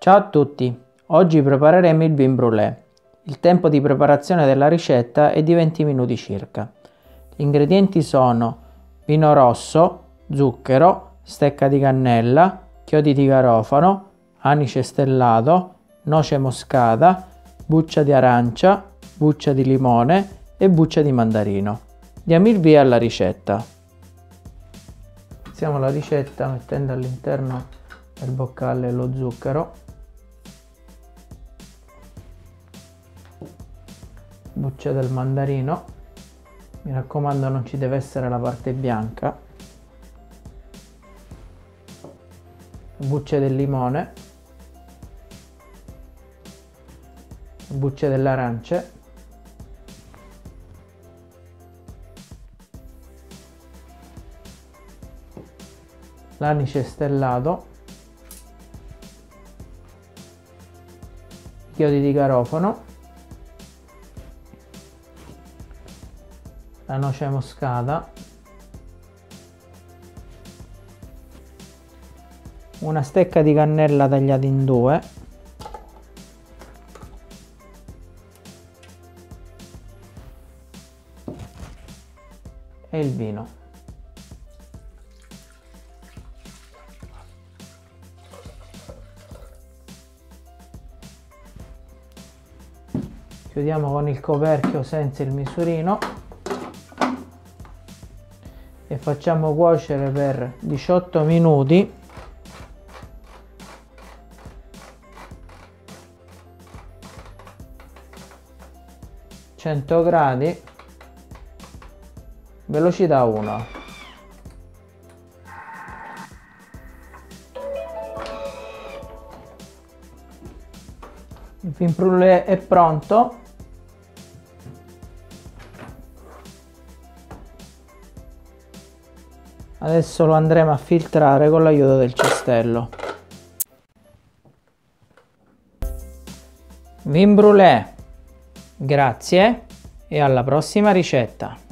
Ciao a tutti, oggi prepareremo il vin brûlé. Il tempo di preparazione della ricetta è di 20 minuti circa. Gli ingredienti sono vino rosso, zucchero, stecca di cannella, chiodi di garofano, anice stellato, noce moscata, buccia di arancia, buccia di limone e buccia di mandarino. Diamo il via alla ricetta. Iniziamo la ricetta mettendo all'interno del boccale lo zucchero, buccia del mandarino, mi raccomando non ci deve essere la parte bianca, bucce del limone, bucce delle arance, l'anice stellato, chiodi di garofano, la noce moscata, una stecca di cannella tagliata in due, e il vino. Chiudiamo con il coperchio senza il misurino e facciamo cuocere per 18 minuti a 100 gradi, velocità 1. Il vin brûlé è pronto. Adesso lo andremo a filtrare con l'aiuto del cestello. Vin brûlé, grazie e alla prossima ricetta.